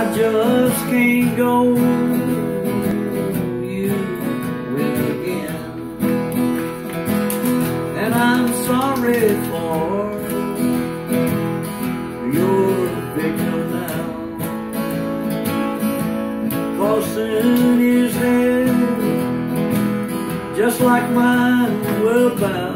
just can't go. You will again, and I'm sorry for your victim now. Crossing his head, just like mine were bound.